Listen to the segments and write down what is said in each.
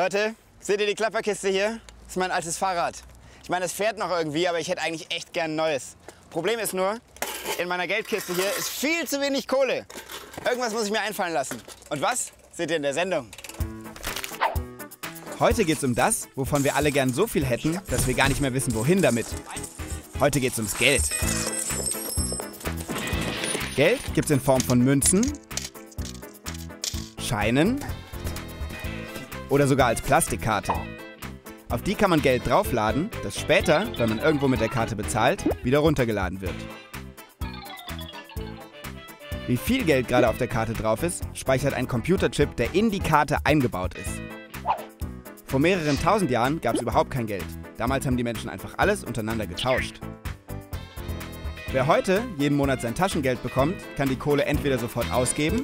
Leute, seht ihr die Klapperkiste hier? Das ist mein altes Fahrrad. Ich meine, es fährt noch irgendwie, aber ich hätte eigentlich echt gern ein neues. Problem ist nur, in meiner Geldkiste hier ist viel zu wenig Kohle. Irgendwas muss ich mir einfallen lassen. Und was? Seht ihr in der Sendung. Heute geht's um das, wovon wir alle gern so viel hätten, dass wir gar nicht mehr wissen, wohin damit. Heute geht's ums Geld. Geld gibt's in Form von Münzen, Scheinen oder sogar als Plastikkarte. Auf die kann man Geld draufladen, das später, wenn man irgendwo mit der Karte bezahlt, wieder runtergeladen wird. Wie viel Geld gerade auf der Karte drauf ist, speichert ein Computerchip, der in die Karte eingebaut ist. Vor mehreren tausend Jahren gab es überhaupt kein Geld. Damals haben die Menschen einfach alles untereinander getauscht. Wer heute jeden Monat sein Taschengeld bekommt, kann die Kohle entweder sofort ausgeben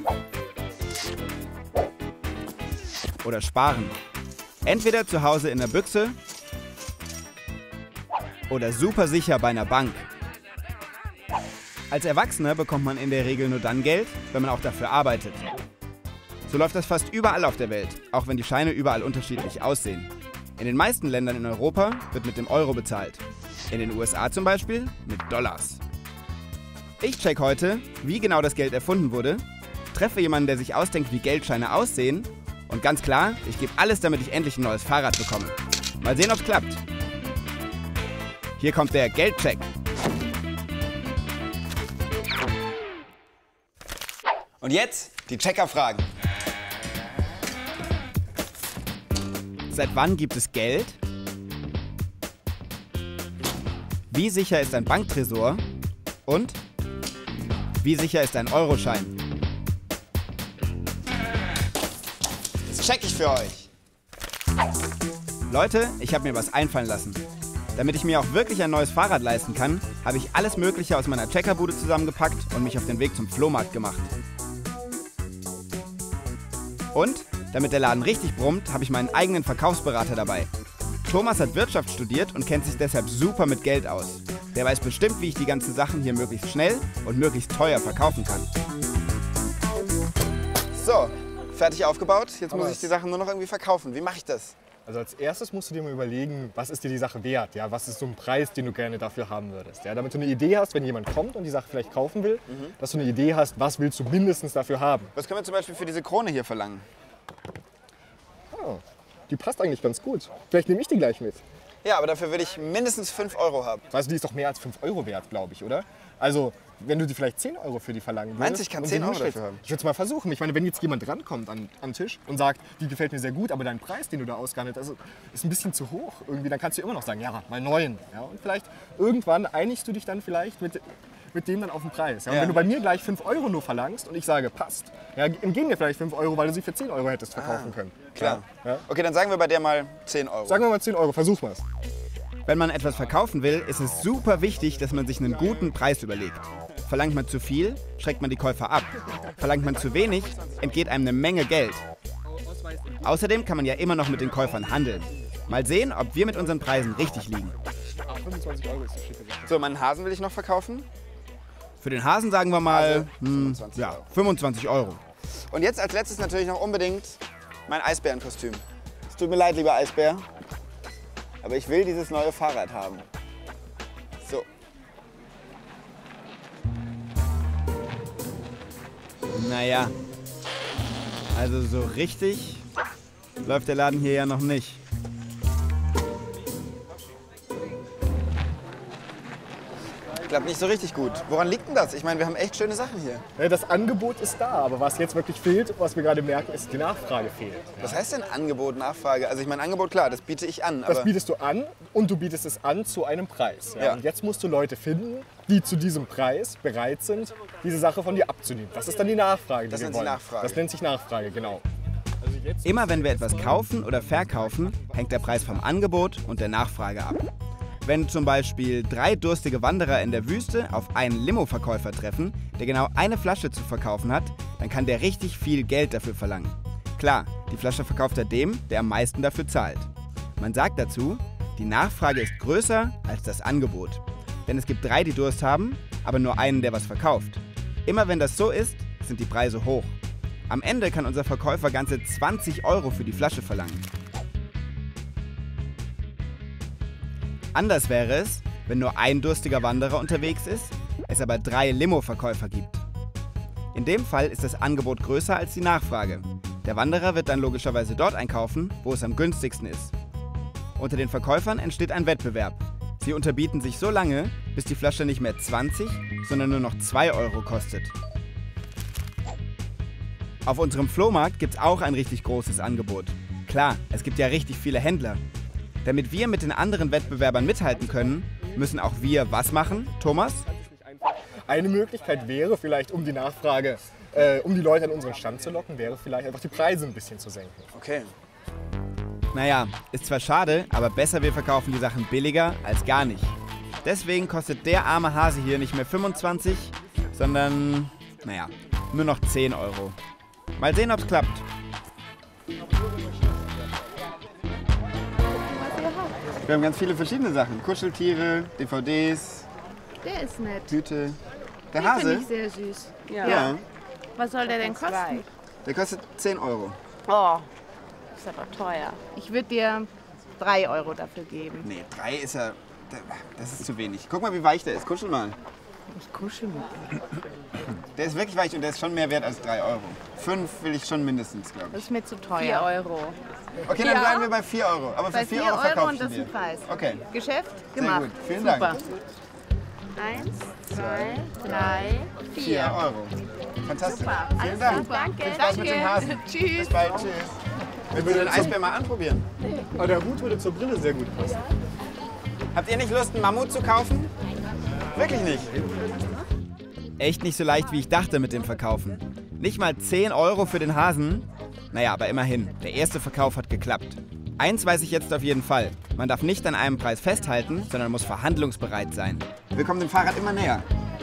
oder sparen. Entweder zu Hause in der Büchse oder super sicher bei einer Bank. Als Erwachsener bekommt man in der Regel nur dann Geld, wenn man auch dafür arbeitet. So läuft das fast überall auf der Welt, auch wenn die Scheine überall unterschiedlich aussehen. In den meisten Ländern in Europa wird mit dem Euro bezahlt. In den USA zum Beispiel mit Dollars. Ich check heute, wie genau das Geld erfunden wurde, treffe jemanden, der sich ausdenkt, wie Geldscheine aussehen und ganz klar, ich gebe alles, damit ich endlich ein neues Fahrrad bekomme. Mal sehen, ob es klappt. Hier kommt der Geldcheck. Und jetzt die Checkerfragen. Seit wann gibt es Geld? Wie sicher ist ein Banktresor? Und wie sicher ist ein Euroschein? Das check ich für euch. Leute, ich habe mir was einfallen lassen. Damit ich mir auch wirklich ein neues Fahrrad leisten kann, habe ich alles Mögliche aus meiner Checkerbude zusammengepackt und mich auf den Weg zum Flohmarkt gemacht. Und, damit der Laden richtig brummt, habe ich meinen eigenen Verkaufsberater dabei. Thomas hat Wirtschaft studiert und kennt sich deshalb super mit Geld aus. Der weiß bestimmt, wie ich die ganzen Sachen hier möglichst schnell und möglichst teuer verkaufen kann. So, fertig aufgebaut. Jetzt muss ich die Sachen nur noch irgendwie verkaufen. Wie mache ich das? Also als erstes musst du dir mal überlegen, was ist dir die Sache wert? Ja? Was ist so ein Preis, den du gerne dafür haben würdest? Ja? Damit du eine Idee hast, wenn jemand kommt und die Sache vielleicht kaufen will, dass du eine Idee hast, was willst du mindestens dafür haben. Was können wir zum Beispiel für diese Krone hier verlangen? Oh, die passt eigentlich ganz gut. Vielleicht nehme ich die gleich mit. Ja, aber dafür will ich mindestens 5 Euro haben. Also die ist doch mehr als 5 Euro wert, glaube ich, oder? Also wenn du die vielleicht 10 Euro für die verlangen würdest. Meinst du, ich kann 10 Euro dafür haben? Ich würde es mal versuchen. Ich meine, wenn jetzt jemand rankommt an den Tisch und sagt, die gefällt mir sehr gut, aber dein Preis, den du da ausgehandelt hast, ist ein bisschen zu hoch irgendwie, dann kannst du immer noch sagen, ja, mal 9. Ja? Und vielleicht irgendwann einigst du dich dann vielleicht mit dem dann auf den Preis. Ja? Und wenn du bei mir gleich 5 Euro nur verlangst und ich sage, passt, ja, geben dir vielleicht 5 Euro, weil du sie für 10 Euro hättest verkaufen können. Klar. Ja? Okay, dann sagen wir bei der mal 10 Euro. Sagen wir mal 10 Euro, versuch mal's. Wenn man etwas verkaufen will, ist es super wichtig, dass man sich einen guten Preis überlegt. Verlangt man zu viel, schreckt man die Käufer ab. Verlangt man zu wenig, entgeht einem eine Menge Geld. Außerdem kann man ja immer noch mit den Käufern handeln. Mal sehen, ob wir mit unseren Preisen richtig liegen. 25 Euro ist die schicke Sache. So, meinen Hasen will ich noch verkaufen. Für den Hasen sagen wir mal 25 Euro. 25 Euro. Und jetzt als letztes natürlich noch unbedingt mein Eisbärenkostüm. Es tut mir leid, lieber Eisbär, aber ich will dieses neue Fahrrad haben. So. Naja, also so richtig läuft der Laden hier ja noch nicht. Klappt nicht so richtig gut. Woran liegt denn das? Ich meine, wir haben echt schöne Sachen hier. Ja, das Angebot ist da, aber was jetzt wirklich fehlt, was wir gerade merken, ist, die Nachfrage fehlt. Was heißt denn Angebot, Nachfrage? Also ich meine, Angebot, klar, das biete ich an. Das Aber bietest du an und du bietest es an zu einem Preis. Ja? Ja. Und jetzt musst du Leute finden, die zu diesem Preis bereit sind, diese Sache von dir abzunehmen. Das ist dann die Nachfrage, die Das wir nennt sich wollen. Nachfrage. Das nennt sich Nachfrage, genau. Immer wenn wir etwas kaufen oder verkaufen, hängt der Preis vom Angebot und der Nachfrage ab. Wenn zum Beispiel 3 durstige Wanderer in der Wüste auf einen Limo-Verkäufer treffen, der genau eine Flasche zu verkaufen hat, dann kann der richtig viel Geld dafür verlangen. Klar, die Flasche verkauft er dem, der am meisten dafür zahlt. Man sagt dazu, die Nachfrage ist größer als das Angebot. Denn es gibt 3, die Durst haben, aber nur einen, der was verkauft. Immer wenn das so ist, sind die Preise hoch. Am Ende kann unser Verkäufer ganze 20 Euro für die Flasche verlangen. Anders wäre es, wenn nur ein durstiger Wanderer unterwegs ist, es aber 3 Limo-Verkäufer gibt. In dem Fall ist das Angebot größer als die Nachfrage. Der Wanderer wird dann logischerweise dort einkaufen, wo es am günstigsten ist. Unter den Verkäufern entsteht ein Wettbewerb. Sie unterbieten sich so lange, bis die Flasche nicht mehr 20, sondern nur noch 2 Euro kostet. Auf unserem Flohmarkt gibt es auch ein richtig großes Angebot. Klar, es gibt ja richtig viele Händler. Damit wir mit den anderen Wettbewerbern mithalten können, müssen auch wir was machen, Thomas? Eine Möglichkeit wäre vielleicht, um die Nachfrage, um die Leute an unseren Stand zu locken, wäre vielleicht einfach die Preise ein bisschen zu senken. Okay. Naja, ist zwar schade, aber besser wir verkaufen die Sachen billiger als gar nicht. Deswegen kostet der arme Hase hier nicht mehr 25, sondern, naja, nur noch 10 Euro. Mal sehen, ob's klappt. Wir haben ganz viele verschiedene Sachen. Kuscheltiere, DVDs, Der ist nett. Hüte. Der Den finde Hase? ich sehr süß. Ja. Was soll der denn kosten? Der kostet 10 Euro. Oh, ist aber teuer. Ich würde dir 3 Euro dafür geben. Nee, 3 ist ja... Das ist zu wenig. Guck mal, wie weich der ist. Kuschel mal. Ich kuschel mit dir. Der ist wirklich weich und der ist schon mehr wert als 3 Euro. 5 will ich schon mindestens, glaube Das ich. ist mir zu 4 teuer. Euro. Okay, dann bleiben wir bei 4 Euro. Aber Bei für 4 4 Euro Euro verkaufe und ich das ihn ist dir. ein Preis. Okay, Geschäft sehr gemacht. gut. Vielen Super. Dank. 1, 2, 3, 4 4. Euro. Fantastisch. Super. Vielen Alles Dank. klar. Danke. Viel Spaß mit dem Hasen. Tschüss. Bis bald. Tschüss. Wir würden den Eisbär mal anprobieren. Aber der Hut würde zur Brille sehr gut passen. Habt ihr nicht Lust, einen Mammut zu kaufen? Wirklich nicht. Echt nicht so leicht, wie ich dachte mit dem Verkaufen. Nicht mal 10 Euro für den Hasen? Naja, aber immerhin, der erste Verkauf hat geklappt. Eins weiß ich jetzt auf jeden Fall. Man darf nicht an einem Preis festhalten, sondern muss verhandlungsbereit sein. Wir kommen dem Fahrrad immer näher.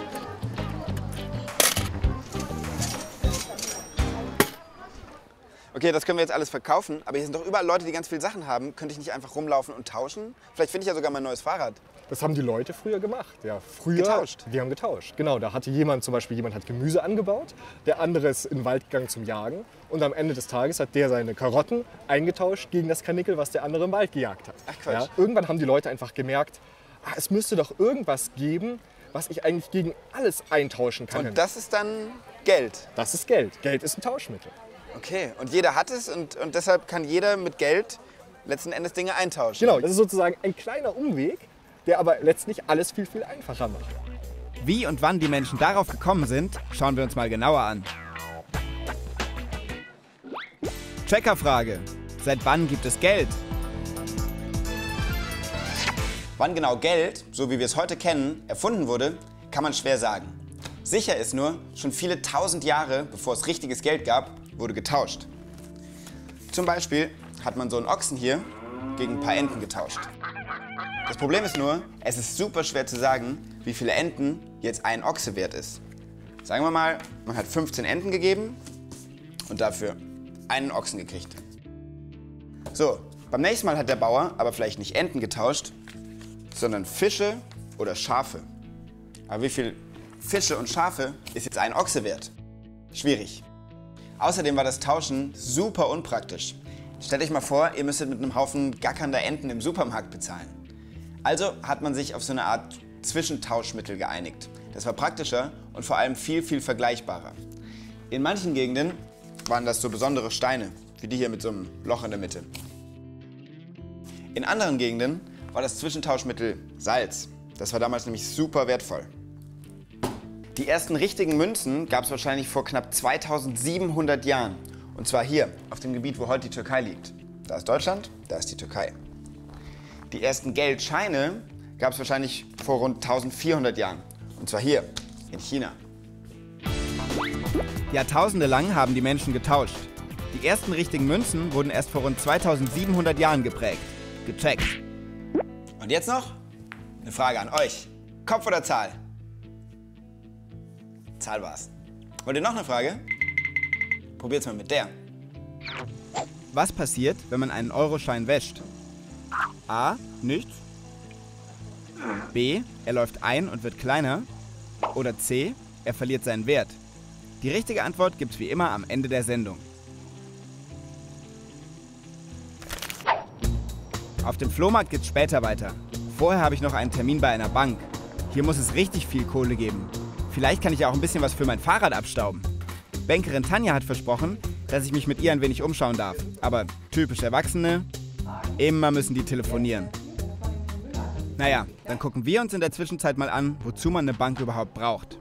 Okay, das können wir jetzt alles verkaufen, aber hier sind doch überall Leute, die ganz viele Sachen haben. Könnte ich nicht einfach rumlaufen und tauschen? Vielleicht finde ich ja sogar mein neues Fahrrad. Das haben die Leute früher gemacht. Ja, früher, Getauscht? Wir haben getauscht. Genau, da hatte jemand hat Gemüse angebaut, der andere ist in den Wald gegangen zum Jagen. Und am Ende des Tages hat der seine Karotten eingetauscht gegen das Karnickel, was der andere im Wald gejagt hat. Ach, Quatsch. Ja, irgendwann haben die Leute einfach gemerkt, es müsste doch irgendwas geben, was ich eigentlich gegen alles eintauschen kann. Und das ist dann Geld. Das ist Geld. Geld ist ein Tauschmittel. Okay, und jeder hat es und deshalb kann jeder mit Geld letzten Endes Dinge eintauschen. Genau, das ist sozusagen ein kleiner Umweg, der aber letztlich alles viel, viel einfacher macht. Wie und wann die Menschen darauf gekommen sind, schauen wir uns mal genauer an. Checkerfrage. Seit wann gibt es Geld? Wann genau Geld, so wie wir es heute kennen, erfunden wurde, kann man schwer sagen. Sicher ist nur, schon viele tausend Jahre, bevor es richtiges Geld gab, wurde getauscht. Zum Beispiel hat man so einen Ochsen hier gegen ein paar Enten getauscht. Das Problem ist nur, es ist super schwer zu sagen, wie viele Enten jetzt ein Ochse wert ist. Sagen wir mal, man hat 15 Enten gegeben und dafür einen Ochsen gekriegt. So, beim nächsten Mal hat der Bauer aber vielleicht nicht Enten getauscht, sondern Fische oder Schafe. Aber wie viel Fische und Schafe ist jetzt ein Ochse wert? Schwierig. Außerdem war das Tauschen super unpraktisch. Stellt euch mal vor, ihr müsstet mit einem Haufen gackernder Enten im Supermarkt bezahlen. Also hat man sich auf so eine Art Zwischentauschmittel geeinigt. Das war praktischer und vor allem viel, viel vergleichbarer. In manchen Gegenden waren das so besondere Steine, wie die hier mit so einem Loch in der Mitte. In anderen Gegenden war das Zwischentauschmittel Salz. Das war damals nämlich super wertvoll. Die ersten richtigen Münzen gab es wahrscheinlich vor knapp 2700 Jahren. Und zwar hier, auf dem Gebiet, wo heute die Türkei liegt. Da ist Deutschland, da ist die Türkei. Die ersten Geldscheine gab es wahrscheinlich vor rund 1400 Jahren. Und zwar hier, in China. Jahrtausende lang haben die Menschen getauscht. Die ersten richtigen Münzen wurden erst vor rund 2700 Jahren geprägt. Gecheckt. Und jetzt noch eine Frage an euch. Kopf oder Zahl? Zahl war's. Wollt ihr noch eine Frage? Probiert's mal mit der. Was passiert, wenn man einen Euroschein wäscht? A. Nichts. B. Er läuft ein und wird kleiner. Oder C. Er verliert seinen Wert. Die richtige Antwort gibt's wie immer am Ende der Sendung. Auf dem Flohmarkt geht's später weiter. Vorher habe ich noch einen Termin bei einer Bank. Hier muss es richtig viel Kohle geben. Vielleicht kann ich ja auch ein bisschen was für mein Fahrrad abstauben. Bankerin Tanja hat versprochen, dass ich mich mit ihr ein wenig umschauen darf. Aber typisch Erwachsene, immer müssen die telefonieren. Naja, dann gucken wir uns in der Zwischenzeit mal an, wozu man eine Bank überhaupt braucht.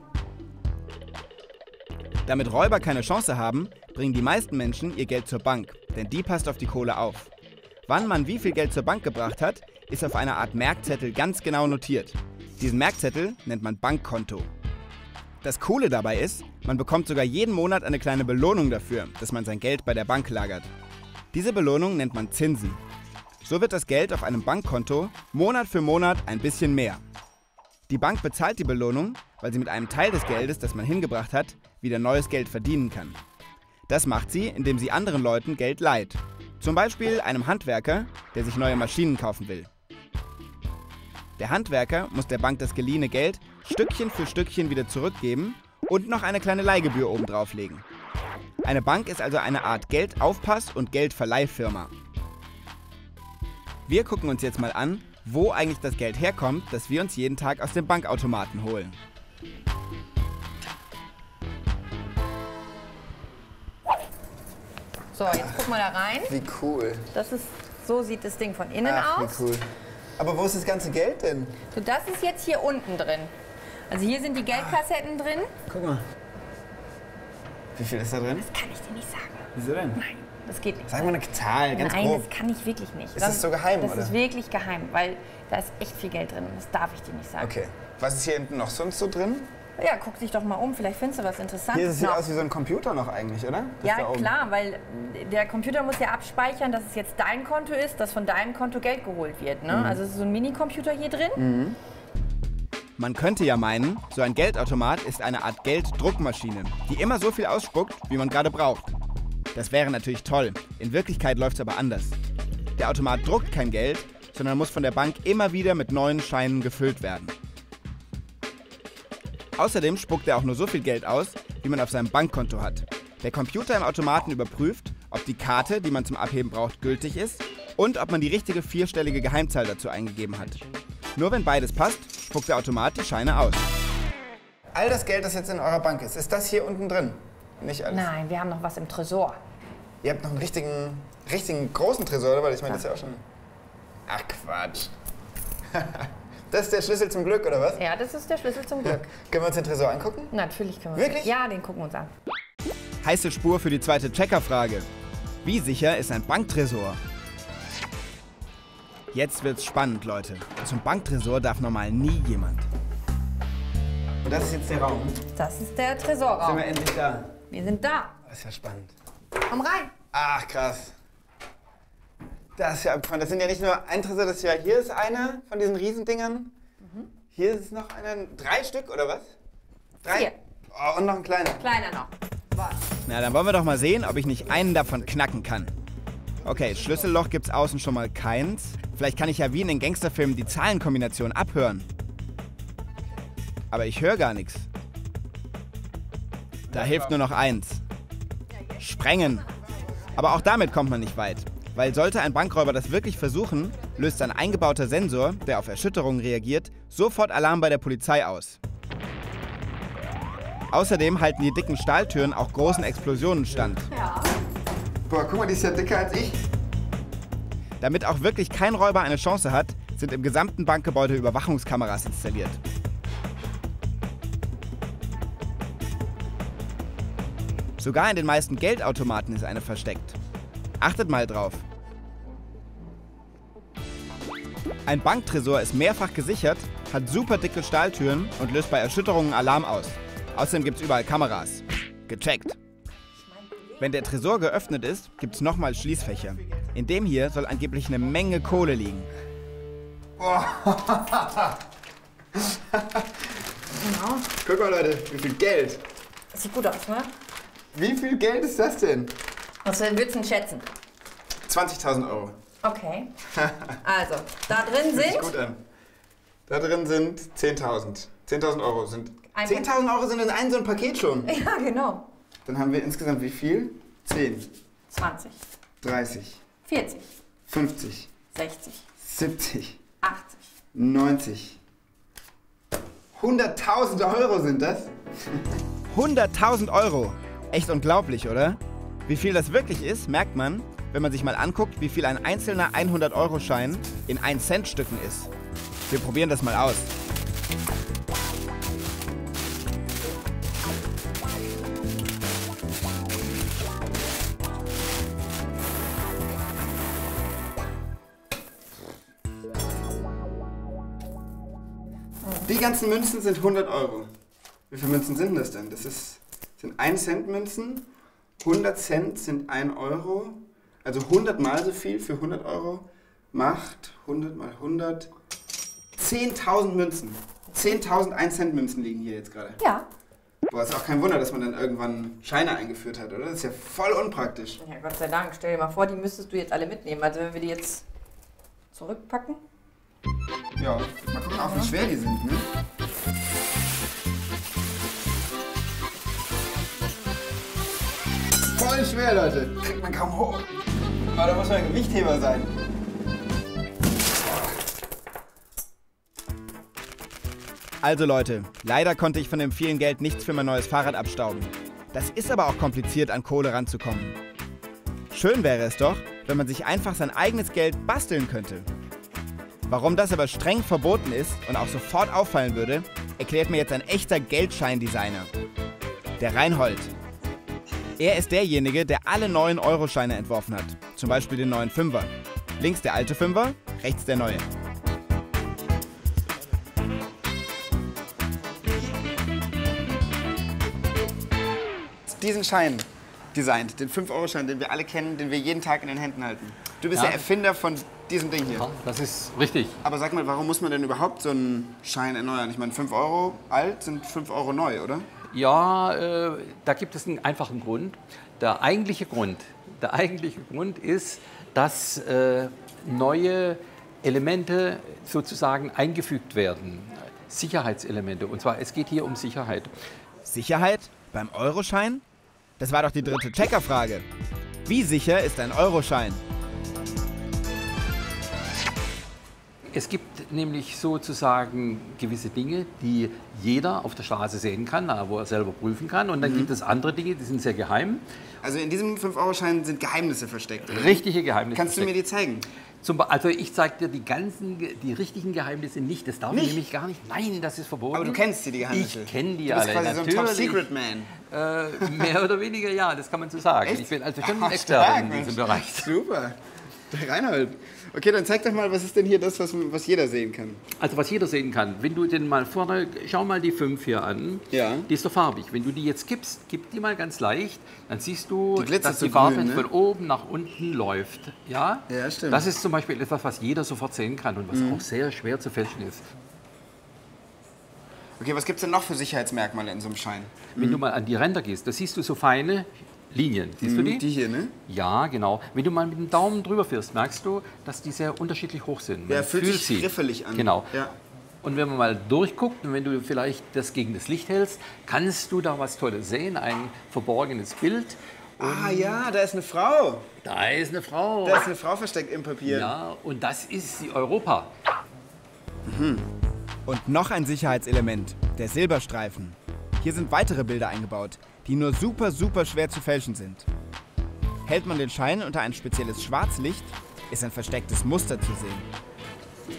Damit Räuber keine Chance haben, bringen die meisten Menschen ihr Geld zur Bank, denn die passt auf die Kohle auf. Wann man wie viel Geld zur Bank gebracht hat, ist auf einer Art Merkzettel ganz genau notiert. Diesen Merkzettel nennt man Bankkonto. Das Coole dabei ist, man bekommt sogar jeden Monat eine kleine Belohnung dafür, dass man sein Geld bei der Bank lagert. Diese Belohnung nennt man Zinsen. So wird das Geld auf einem Bankkonto Monat für Monat ein bisschen mehr. Die Bank bezahlt die Belohnung, weil sie mit einem Teil des Geldes, das man hingebracht hat, wieder neues Geld verdienen kann. Das macht sie, indem sie anderen Leuten Geld leiht. Zum Beispiel einem Handwerker, der sich neue Maschinen kaufen will. Der Handwerker muss der Bank das geliehene Geld Stückchen für Stückchen wieder zurückgeben und noch eine kleine Leihgebühr obendrauf legen. Eine Bank ist also eine Art Geldaufpass- und Geldverleihfirma. Wir gucken uns jetzt mal an, wo eigentlich das Geld herkommt, das wir uns jeden Tag aus dem Bankautomaten holen. So, jetzt guck mal da rein. Wie cool. So sieht das Ding von innen aus. Wie cool. Aber wo ist das ganze Geld denn? So, das ist jetzt hier unten drin. Also hier sind die Geldkassetten drin. Guck mal. Wie viel ist da drin? Das kann ich dir nicht sagen. Wieso denn? Nein, das geht nicht. Sag mal eine Zahl, ganz Nein, grob. das kann ich wirklich nicht. Ist das so geheim, das oder? Das ist wirklich geheim, weil da ist echt viel Geld drin. Das darf ich dir nicht sagen. Okay. Was ist hier hinten noch sonst so drin? Ja, guck dich doch mal um. Vielleicht findest du was Interessantes. Hier sieht noch. aus wie so ein Computer noch eigentlich, oder? Das Ja, da oben. klar, weil der Computer muss ja abspeichern, dass es jetzt dein Konto ist, dass von deinem Konto Geld geholt wird. Ne? Also es ist so ein Minicomputer hier drin. Man könnte ja meinen, so ein Geldautomat ist eine Art Gelddruckmaschine, die immer so viel ausspuckt, wie man gerade braucht. Das wäre natürlich toll. In Wirklichkeit läuft es aber anders. Der Automat druckt kein Geld, sondern muss von der Bank immer wieder mit neuen Scheinen gefüllt werden. Außerdem spuckt er auch nur so viel Geld aus, wie man auf seinem Bankkonto hat. Der Computer im Automaten überprüft, ob die Karte, die man zum Abheben braucht, gültig ist und ob man die richtige 4-stellige Geheimzahl dazu eingegeben hat. Nur wenn beides passt, spuckt der Automat die Scheine aus. All das Geld, das jetzt in eurer Bank ist das hier unten drin? Nicht alles? Nein, wir haben noch was im Tresor. Ihr habt noch einen richtigen großen Tresor, oder? Weil ich meine, das ist ja auch schon... Ach, Quatsch. Das ist der Schlüssel zum Glück, oder was? Ja, das ist der Schlüssel zum Glück. Können wir uns den Tresor angucken? Natürlich können wir Wirklich? Ja, den gucken wir uns an. Heiße Spur für die zweite Checkerfrage. Wie sicher ist ein Banktresor? Jetzt wird's spannend, Leute. Zum Banktresor darf normal nie jemand. Und das ist jetzt der Raum. Das ist der Sind Tresorraum. wir endlich da? Wir sind da. Das ist ja spannend. Komm rein. Ach, krass. Das ist ja abgefahren. Das sind ja nicht nur ein Tresor, das ist ja, hier ist einer von diesen Riesendingern. Hier ist noch einer. 3 Stück, oder was? 3? 4. Oh, und noch ein kleiner. Kleiner noch. Warte. Na, dann wollen wir doch mal sehen, ob ich nicht einen davon knacken kann. Okay, Schlüsselloch gibt's außen schon mal keins. Vielleicht kann ich ja wie in den Gangsterfilmen die Zahlenkombination abhören. Aber ich höre gar nichts. Da hilft nur noch eins. Sprengen. Aber auch damit kommt man nicht weit. Weil sollte ein Bankräuber das wirklich versuchen, löst ein eingebauter Sensor, der auf Erschütterungen reagiert, sofort Alarm bei der Polizei aus. Außerdem halten die dicken Stahltüren auch großen Explosionen stand. Boah, guck mal, die ist ja dicker als ich. Damit auch wirklich kein Räuber eine Chance hat, sind im gesamten Bankgebäude Überwachungskameras installiert. Sogar in den meisten Geldautomaten ist eine versteckt. Achtet mal drauf. Ein Banktresor ist mehrfach gesichert, hat super dicke Stahltüren und löst bei Erschütterungen Alarm aus. Außerdem gibt es überall Kameras. Gecheckt. Wenn der Tresor geöffnet ist, gibt es nochmal Schließfächer. In dem hier soll angeblich eine Menge Kohle liegen. Guck mal, Leute, wie viel Geld. Das sieht gut aus, ne? Wie viel Geld ist das denn? Was würdest du denn schätzen? 20.000 Euro. Okay. Also, da drin Fühlt sich sind... gut an. Da drin sind 10.000. 10.000 Euro sind... Ein 10.000 Euro sind in einem so ein Paket schon. Ja, genau. Dann haben wir insgesamt wie viel? 10, 20, 30, 40, 50, 60, 70, 80, 90. 100.000 Euro sind das? 100.000 Euro. Echt unglaublich, oder? Wie viel das wirklich ist, merkt man, wenn man sich mal anguckt, wie viel ein einzelner 100-Euro-Schein in 1-Cent-Stücken ist. Wir probieren das mal aus. Die ganzen Münzen sind 100 Euro. Wie viele Münzen sind das denn? Das sind 1-Cent-Münzen. 100 Cent sind 1 Euro. Also 100 mal so viel für 100 Euro macht 100 mal 100. 10.000 Münzen. 10.000 1-Cent-Münzen liegen hier jetzt gerade. Ja. Boah, ist auch kein Wunder, dass man dann irgendwann Scheine eingeführt hat, oder? Das ist ja voll unpraktisch. Ja, Gott sei Dank. Stell dir mal vor, die müsstest du jetzt alle mitnehmen. Also wenn wir die jetzt zurückpacken. Ja, mal gucken auch, wie schwer die sind, ne? Voll schwer, Leute. Kriegt man kaum hoch. Aber da muss man ein Gewichtheber sein. Also Leute, leider konnte ich von dem vielen Geld nichts für mein neues Fahrrad abstauben. Das ist aber auch kompliziert, an Kohle ranzukommen. Schön wäre es doch, wenn man sich einfach sein eigenes Geld basteln könnte. Warum das aber streng verboten ist und auch sofort auffallen würde, erklärt mir jetzt ein echter Geldscheindesigner. Der Reinhold. Er ist derjenige, der alle neuen Euroscheine entworfen hat. Zum Beispiel den neuen Fünfer. Links der alte Fünfer, rechts der neue. Diesen Schein designt, den 5-Euro-Schein, den wir alle kennen, den wir jeden Tag in den Händen halten. Du bist der Erfinder von diesem Ding hier. Ja, das ist richtig. Aber sag mal, warum muss man denn überhaupt so einen Schein erneuern? Ich meine, 5 Euro alt sind 5 Euro neu, oder? Ja, da gibt es einen einfachen Grund. Der eigentliche Grund ist, dass neue Elemente sozusagen eingefügt werden. Sicherheitselemente. Und zwar, es geht hier um Sicherheit. Sicherheit? Beim Euroschein? Das war doch die dritte Checkerfrage. Wie sicher ist ein Euroschein? Es gibt nämlich sozusagen gewisse Dinge, die jeder auf der Straße sehen kann, wo er selber prüfen kann. Und dann gibt es andere Dinge, die sind sehr geheim. Also in diesem 5-Euro-Schein sind Geheimnisse versteckt, oder? Richtige Geheimnisse. Kannst du mir die zeigen? Also ich zeige dir die richtigen Geheimnisse nicht. Das darf ich nämlich gar nicht. Nein, das ist verboten. Aber du kennst die Geheimnisse? Ich kenne die du bist alle. quasi so ein Top-Secret-Man. Mehr oder weniger, ja, das kann man so sagen. Echt? Ich bin also schon ein Experte in diesem Bereich. Super. Der Reinhold. Okay, dann zeig doch mal, was ist denn hier das, was jeder sehen kann? Also was jeder sehen kann, wenn du den mal vorne, schau mal die 5 hier an, ja. Die ist doch farbig. Wenn du die jetzt gibst, gib die mal ganz leicht, dann siehst du, dass die so Farbe grün, ne? von oben nach unten läuft. Ja? Ja, stimmt. Das ist zum Beispiel etwas, was jeder sofort sehen kann und was auch sehr schwer zu fälschen ist. Okay, was gibt es denn noch für Sicherheitsmerkmale in so einem Schein? Wenn du mal an die Ränder gehst, da siehst du so feine Linien. Siehst du die? Die hier, ne? Ja, genau. Wenn du mal mit dem Daumen drüber fährst, merkst du, dass die sehr unterschiedlich hoch sind. Ja, fühlt sich griffelig an. Genau. Ja. Und wenn man mal durchguckt und wenn du vielleicht das gegen das Licht hältst, kannst du da was Tolles sehen, ein verborgenes Bild. Ah ja, da ist eine Frau. Da ist eine Frau. Da ist eine Frau versteckt im Papier. Ja, und das ist die Europa. Und noch ein Sicherheitselement, der Silberstreifen. Hier sind weitere Bilder eingebaut, die nur super schwer zu fälschen sind. Hält man den Schein unter ein spezielles Schwarzlicht, ist ein verstecktes Muster zu sehen.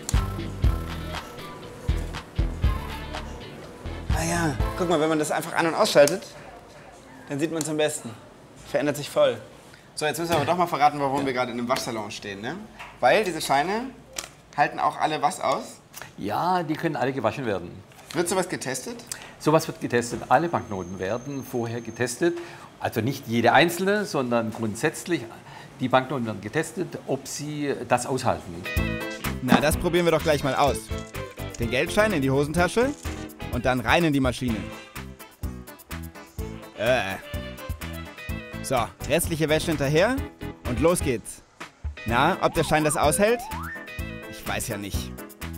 Ah ja, guck mal, wenn man das einfach an- und ausschaltet, dann sieht man es am besten. Verändert sich voll. So, jetzt müssen wir aber doch mal verraten, warum wir gerade in einem Waschsalon stehen, ne? Weil diese Scheine halten auch alle was aus? Ja, die können alle gewaschen werden. Wird sowas getestet? Sowas wird getestet. Alle Banknoten werden vorher getestet. Also nicht jede einzelne, sondern grundsätzlich die Banknoten werden getestet, ob sie das aushalten. Na, das probieren wir doch gleich mal aus. Den Geldschein in die Hosentasche und dann rein in die Maschine. So, restliche Wäsche hinterher und los geht's. Na, ob der Schein das aushält? Ich weiß ja nicht.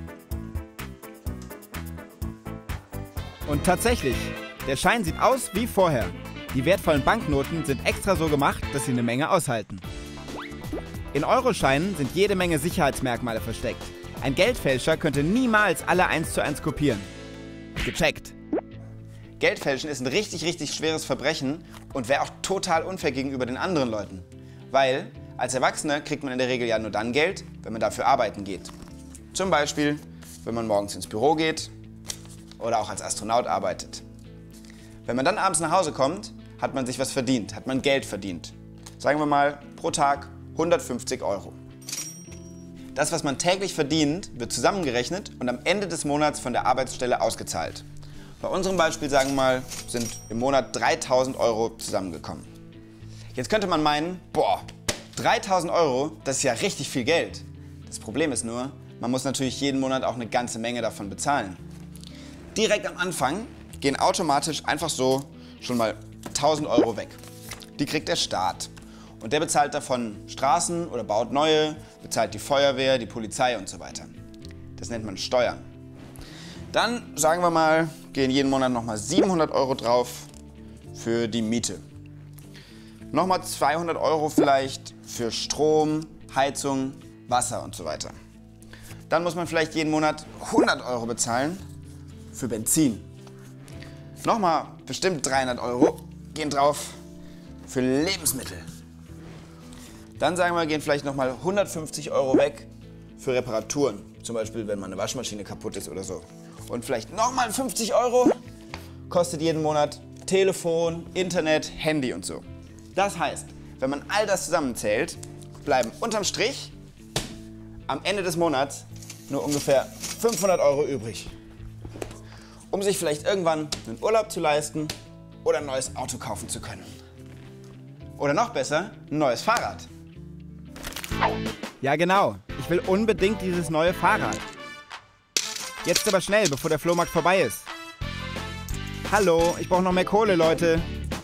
Und tatsächlich, der Schein sieht aus wie vorher. Die wertvollen Banknoten sind extra so gemacht, dass sie eine Menge aushalten. In Euroscheinen sind jede Menge Sicherheitsmerkmale versteckt. Ein Geldfälscher könnte niemals alle 1:1 kopieren. Gecheckt. Geldfälschen ist ein richtig, richtig schweres Verbrechen und wäre auch total unfair gegenüber den anderen Leuten. Weil als Erwachsener kriegt man in der Regel ja nur dann Geld, wenn man dafür arbeiten geht. Zum Beispiel, wenn man morgens ins Büro geht oder auch als Astronaut arbeitet. Wenn man dann abends nach Hause kommt, hat man sich was verdient, hat man Geld verdient. Sagen wir mal pro Tag 150 €. Das, was man täglich verdient, wird zusammengerechnet und am Ende des Monats von der Arbeitsstelle ausgezahlt. Bei unserem Beispiel, sagen wir mal, sind im Monat 3.000 € zusammengekommen. Jetzt könnte man meinen, boah, 3.000 €, das ist ja richtig viel Geld. Das Problem ist nur, man muss natürlich jeden Monat auch eine ganze Menge davon bezahlen. Direkt am Anfang gehen automatisch einfach so schon mal 1.000 € weg. Die kriegt der Staat. Und der bezahlt davon Straßen oder baut neue, bezahlt die Feuerwehr, die Polizei und so weiter. Das nennt man Steuern. Dann, sagen wir mal, gehen jeden Monat nochmal 700 € drauf für die Miete. Nochmal 200 € vielleicht für Strom, Heizung, Wasser und so weiter. Dann muss man vielleicht jeden Monat 100 € bezahlen für Benzin. Nochmal bestimmt 300 € gehen drauf für Lebensmittel. Dann sagen wir, gehen vielleicht nochmal 150 € weg für Reparaturen. Zum Beispiel, wenn mal eine Waschmaschine kaputt ist oder so. Und vielleicht nochmal 50 € kostet jeden Monat Telefon, Internet, Handy und so. Das heißt, wenn man all das zusammenzählt, bleiben unterm Strich am Ende des Monats nur ungefähr 500 € übrig. Um sich vielleicht irgendwann einen Urlaub zu leisten oder ein neues Auto kaufen zu können. Oder noch besser, ein neues Fahrrad. Ja genau, ich will unbedingt dieses neue Fahrrad. Jetzt aber schnell, bevor der Flohmarkt vorbei ist. Hallo, ich brauche noch mehr Kohle, Leute.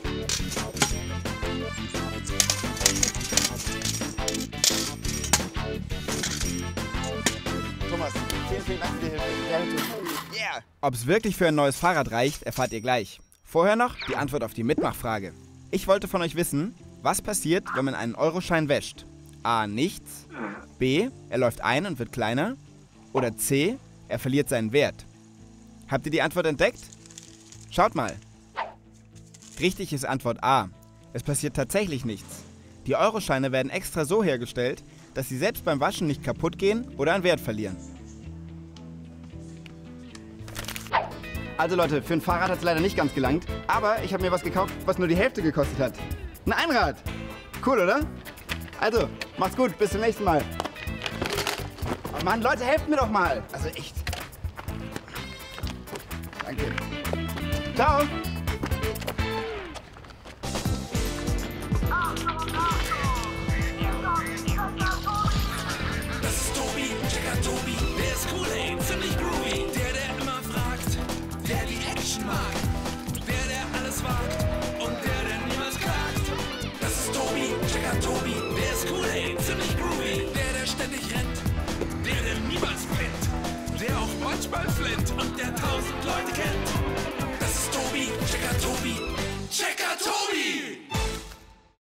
Thomas, vielen Dank für die Hilfe. Yeah! Ob es wirklich für ein neues Fahrrad reicht, erfahrt ihr gleich. Vorher noch die Antwort auf die Mitmachfrage. Ich wollte von euch wissen, was passiert, wenn man einen Euroschein wäscht? A. Nichts. B. Er läuft ein und wird kleiner. Oder C. Er verliert seinen Wert. Habt ihr die Antwort entdeckt? Schaut mal. Richtig ist Antwort A. Es passiert tatsächlich nichts. Die Euroscheine werden extra so hergestellt, dass sie selbst beim Waschen nicht kaputt gehen oder an Wert verlieren. Also Leute, für ein Fahrrad hat es leider nicht ganz gelangt, aber ich habe mir was gekauft, was nur die Hälfte gekostet hat. Ein Einrad. Cool, oder? Also, macht's gut, bis zum nächsten Mal. Oh Mann, Leute, helft mir doch mal. Also echt. Danke. Ciao. Das ist Tobi, Checker Tobi, der ist cool, ey, ziemlich groovy. Der immer fragt, der die Action mag. Der alles wagt und der niemals klagt. Das ist Tobi, Checker Tobi, der ist cool, ey, ziemlich groovy. Der ständig rennt, der niemals pennt. Der auch manchmal flennt und der